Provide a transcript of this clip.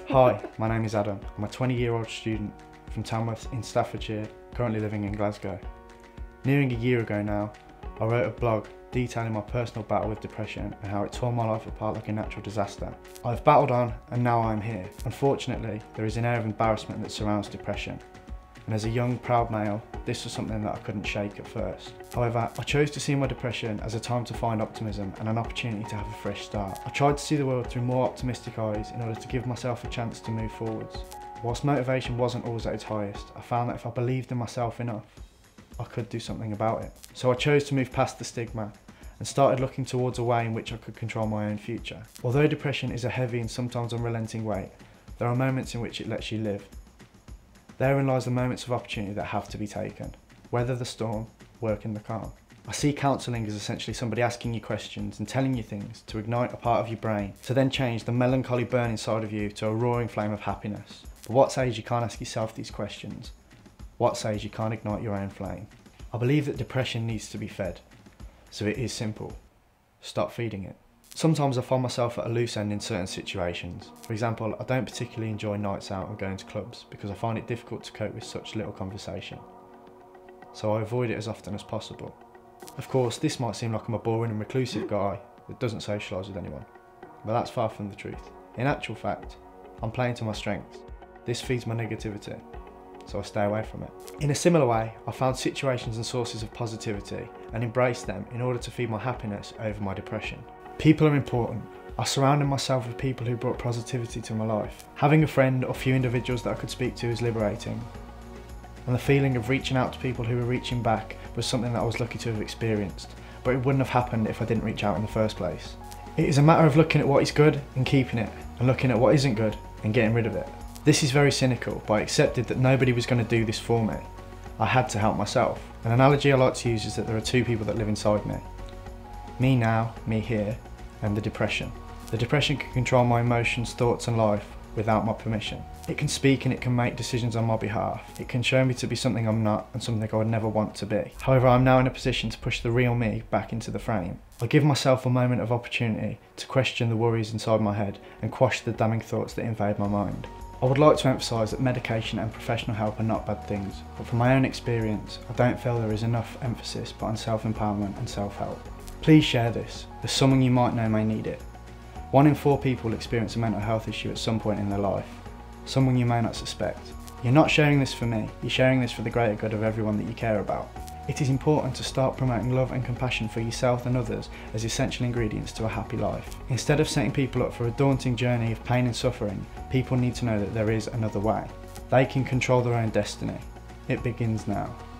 Hi, my name is Adam. I'm a 20-year-old student from Tamworth in Staffordshire, currently living in Glasgow. Nearing a year ago now, I wrote a blog detailing my personal battle with depression and how it tore my life apart like a natural disaster. I've battled on and now I'm here. Unfortunately, there is an air of embarrassment that surrounds depression. And as a young, proud male, this was something that I couldn't shake at first. However, I chose to see my depression as a time to find optimism and an opportunity to have a fresh start. I tried to see the world through more optimistic eyes in order to give myself a chance to move forwards. Whilst motivation wasn't always at its highest, I found that if I believed in myself enough, I could do something about it. So I chose to move past the stigma and started looking towards a way in which I could control my own future. Although depression is a heavy and sometimes unrelenting weight, there are moments in which it lets you live. Therein lies the moments of opportunity that have to be taken. Weather the storm, work in the calm. I see counselling as essentially somebody asking you questions and telling you things to ignite a part of your brain, to then change the melancholy burn inside of you to a roaring flame of happiness. But what says you can't ask yourself these questions? What says you can't ignite your own flame? I believe that depression needs to be fed. So it is simple. Stop feeding it. Sometimes I find myself at a loose end in certain situations. For example, I don't particularly enjoy nights out and going to clubs because I find it difficult to cope with such little conversation. So I avoid it as often as possible. Of course, this might seem like I'm a boring and reclusive guy that doesn't socialise with anyone, but that's far from the truth. In actual fact, I'm playing to my strengths. This feeds my negativity, so I stay away from it. In a similar way, I found situations and sources of positivity and embraced them in order to feed my happiness over my depression. People are important. I surrounded myself with people who brought positivity to my life. Having a friend or few individuals that I could speak to is liberating. And the feeling of reaching out to people who were reaching back was something that I was lucky to have experienced, but it wouldn't have happened if I didn't reach out in the first place. It is a matter of looking at what is good and keeping it, and looking at what isn't good and getting rid of it. This is very cynical, but I accepted that nobody was going to do this for me. I had to help myself. An analogy I like to use is that there are two people that live inside me. Me now, me here, and the depression. The depression can control my emotions, thoughts and life without my permission. It can speak and it can make decisions on my behalf. It can show me to be something I'm not and something I would never want to be. However, I'm now in a position to push the real me back into the frame. I give myself a moment of opportunity to question the worries inside my head and quash the damning thoughts that invade my mind. I would like to emphasise that medication and professional help are not bad things, but from my own experience, I don't feel there is enough emphasis put on self-empowerment and self-help. Please share this, as someone you might know may need it. 1 in 4 people experience a mental health issue at some point in their life, someone you may not suspect. You're not sharing this for me, you're sharing this for the greater good of everyone that you care about. It is important to start promoting love and compassion for yourself and others as essential ingredients to a happy life. Instead of setting people up for a daunting journey of pain and suffering, people need to know that there is another way. They can control their own destiny. It begins now.